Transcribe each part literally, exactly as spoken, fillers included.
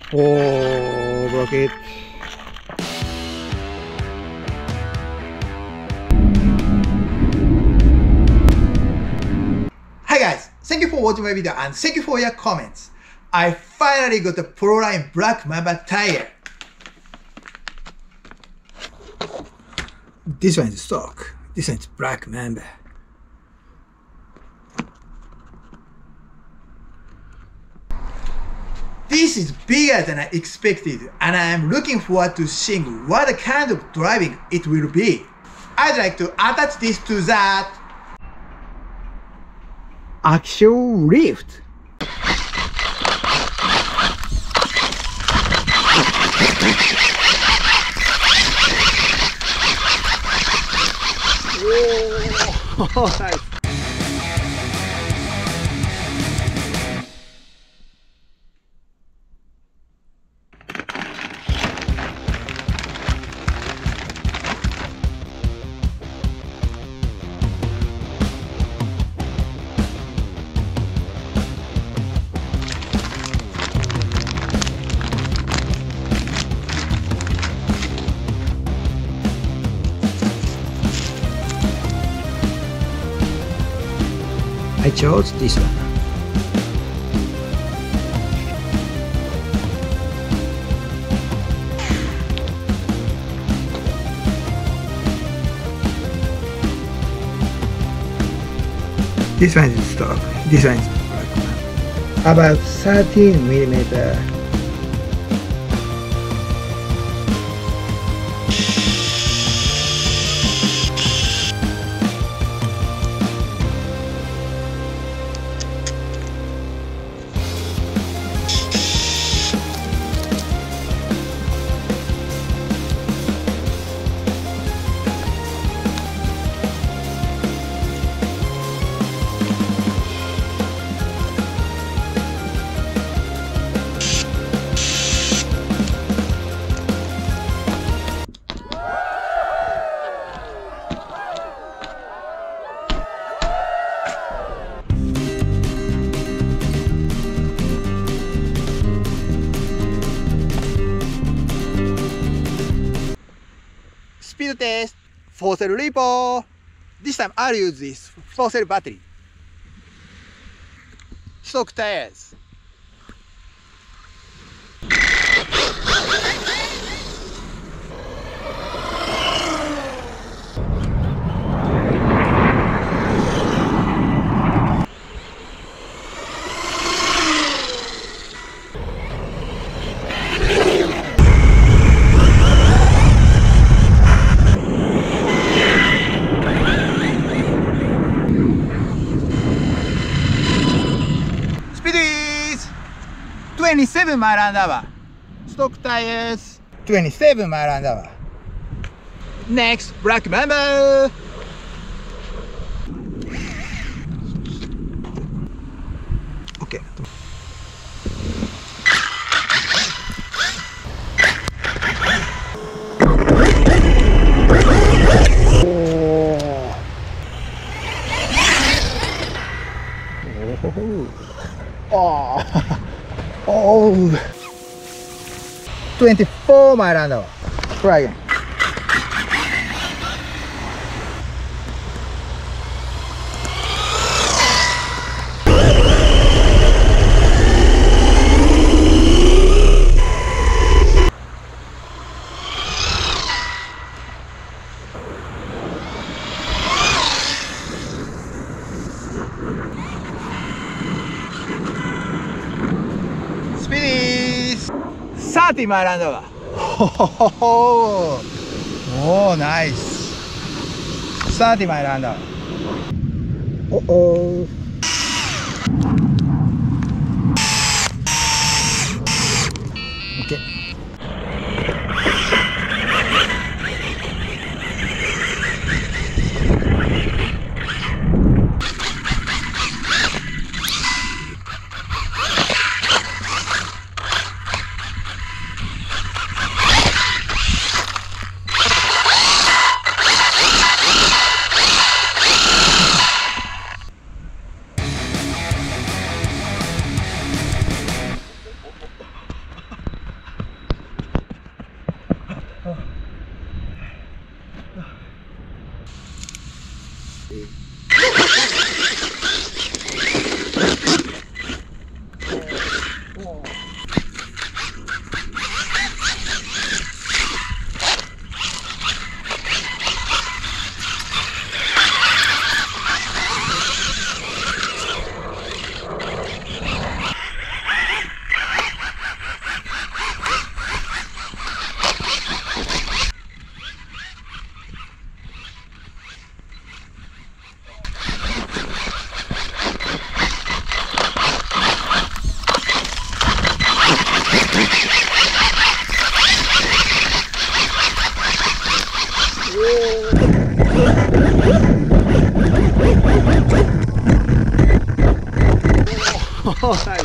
Oh, broke it. Hi guys, thank you for watching my video and thank you for your comments. I finally got a Proline Black Mamba tire. This one is stock. This one is Black Mamba. This is bigger than I expected and I am looking forward to seeing what kind of driving it will be. I'd like to attach this to that actual lift. Whoa, nice. I chose this one. This one is stock. This one is black one. About thirteen millimeter. Speed test, four cell repo. This time I'll use this four cell battery. Stock tires. twenty-seven mile an hour. Stock tires. twenty-seven mile an hour. Next, Black Mamba. Okay. Oh. Oh. Oh, twenty-four mile an hour. Try again. thirty mile an hour. Oh, oh, nice. thirty mile an hour. Uh oh. Okay. Oh, nice.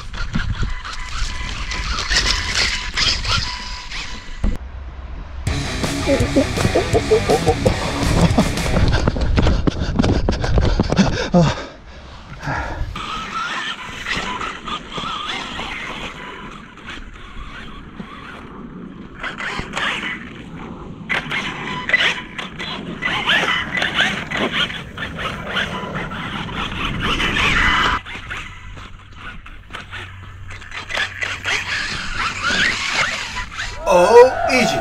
Oh, easy.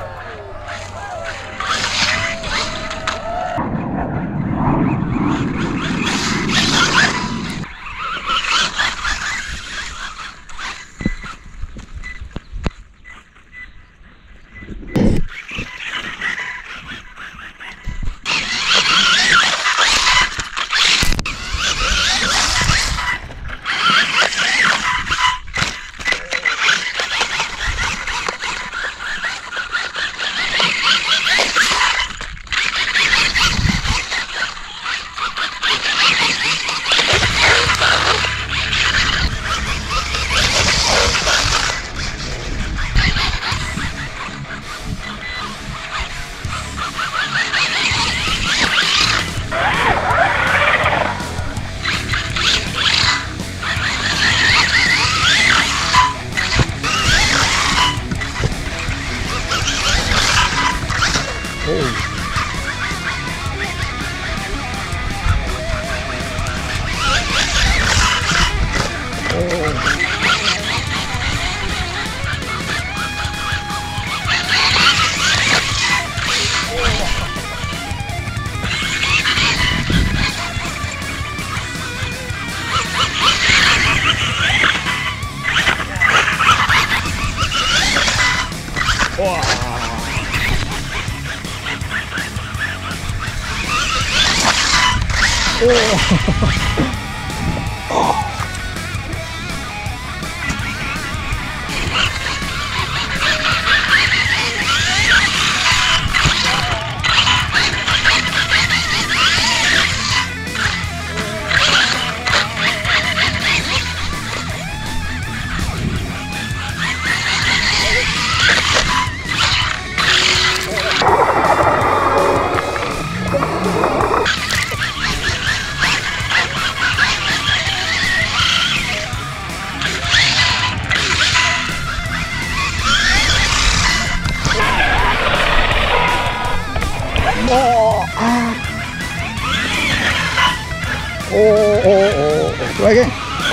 Oh, oh, oh, oh. Try again.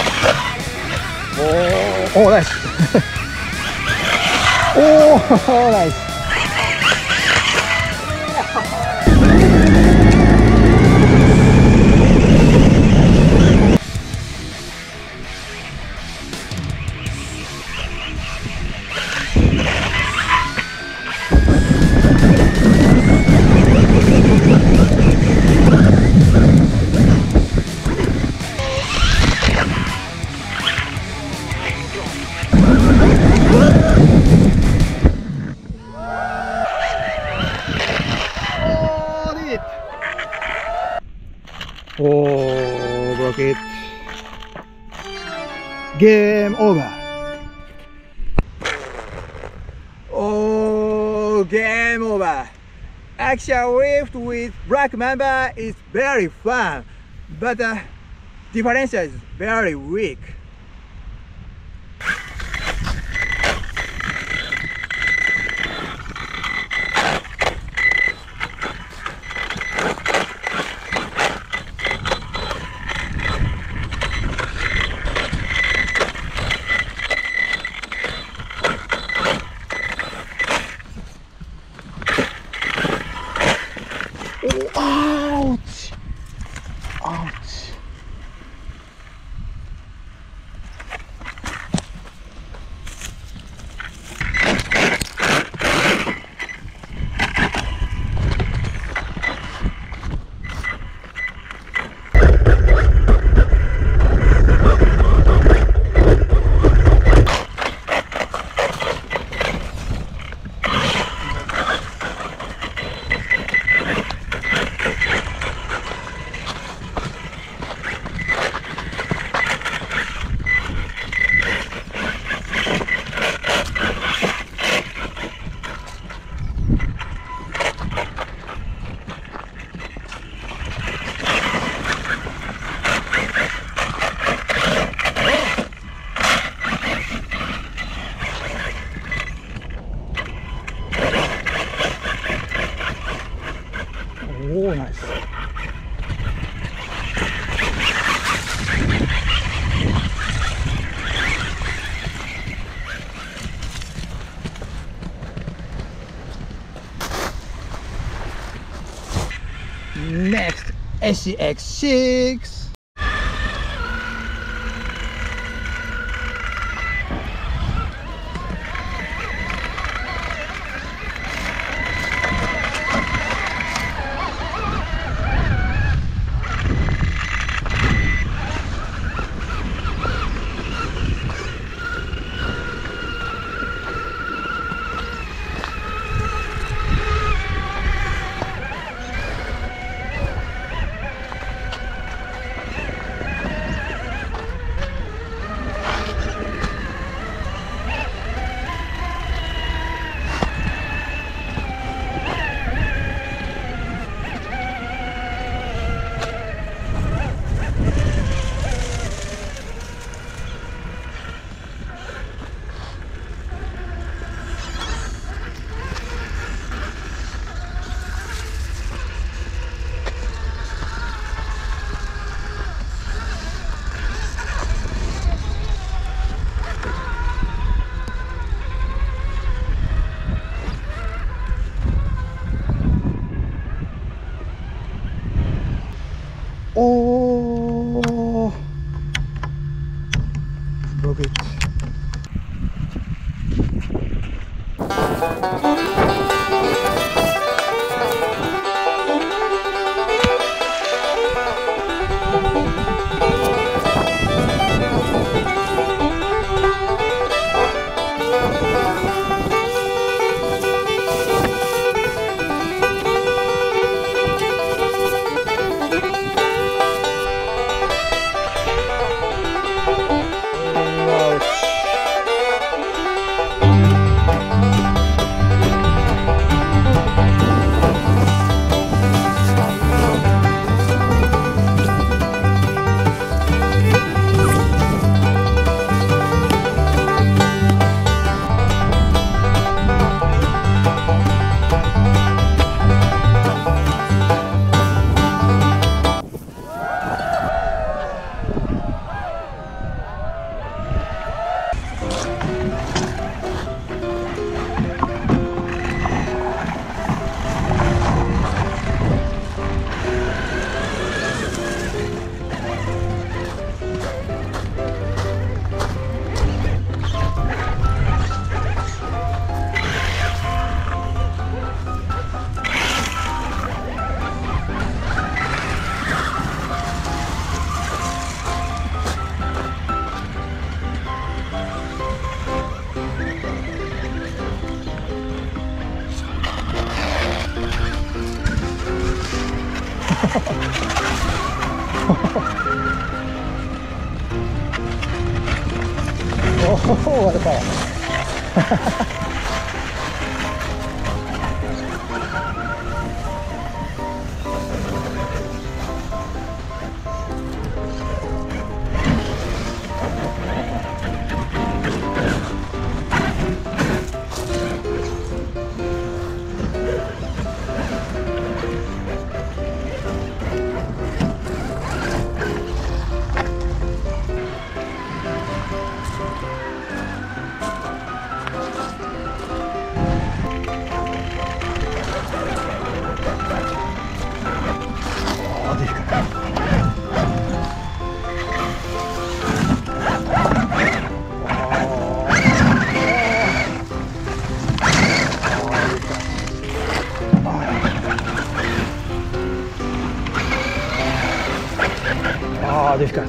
Oh, oh, nice. Oh, nice. Oh, broke it. Game over. Oh, game over. Action lift with black mamba is very fun, but the differential is very weak. Ouch! Ouch! エスシーエックスシックス。おー、love it。おお、割れた。Ah, difficult.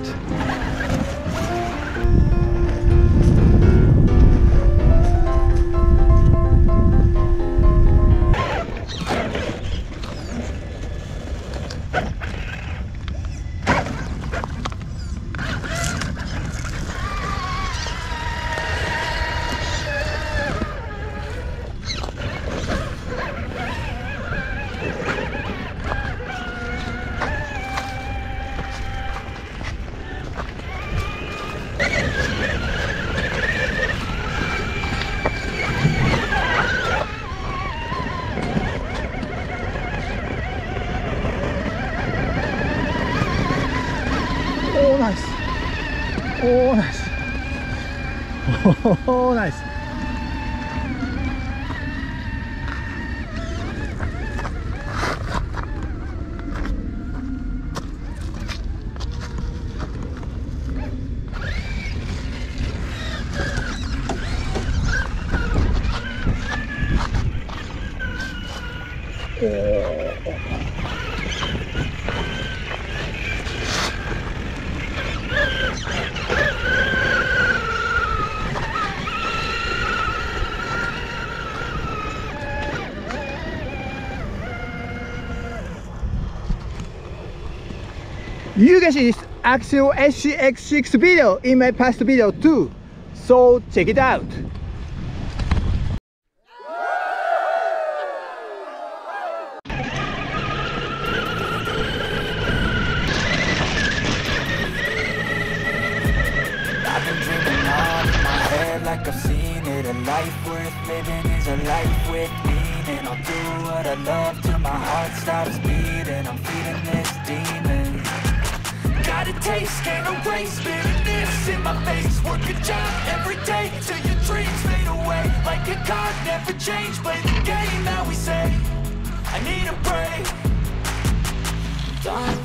Oh, nice. Oh, nice. Oh, nice. You can see this Axial S C X six video in my past video too, so check it out. I've been dreaming on in my head like I've seen it. A life worth living is a life with meaning. I'll do what I love till my heart stops beating. I'm feeding this demon. Got a taste, can't erase bitterness in my face. Work a job every day till your dreams fade away. Like a card, never change. Play the game that we say. I need a break. Done.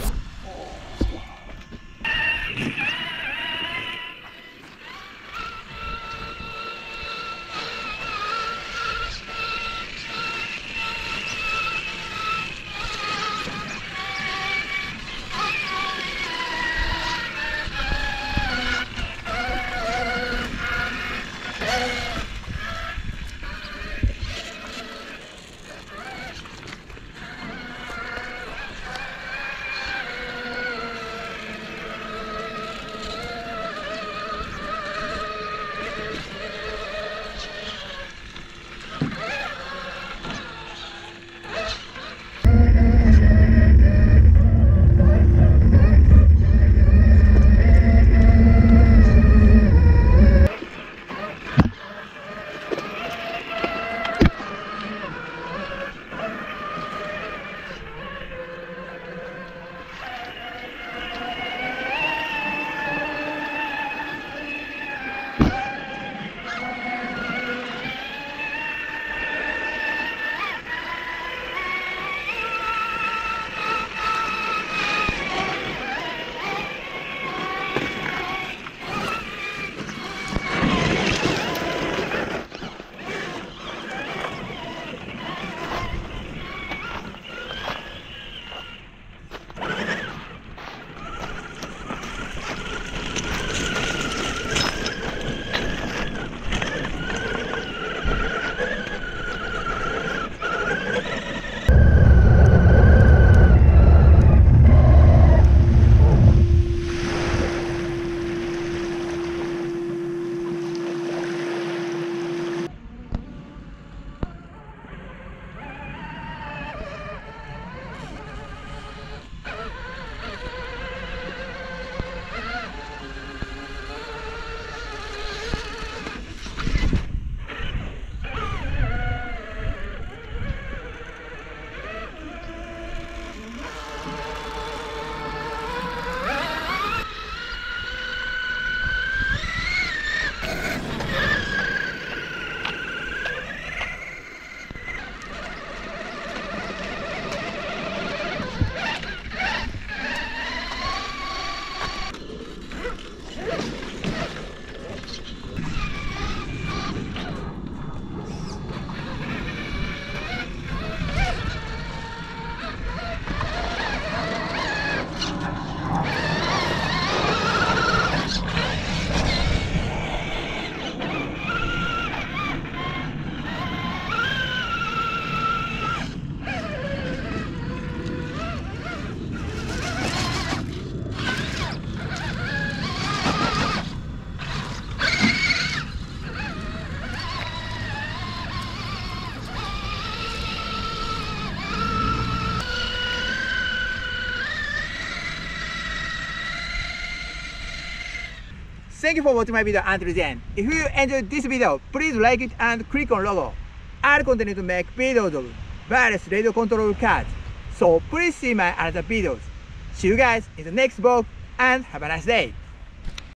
Thank you for watching my video until the end. If you enjoyed this video, please like it and click on logo. I'll continue to make videos of various radio control cards, so please see my other videos. See you guys in the next vlog and have a nice day.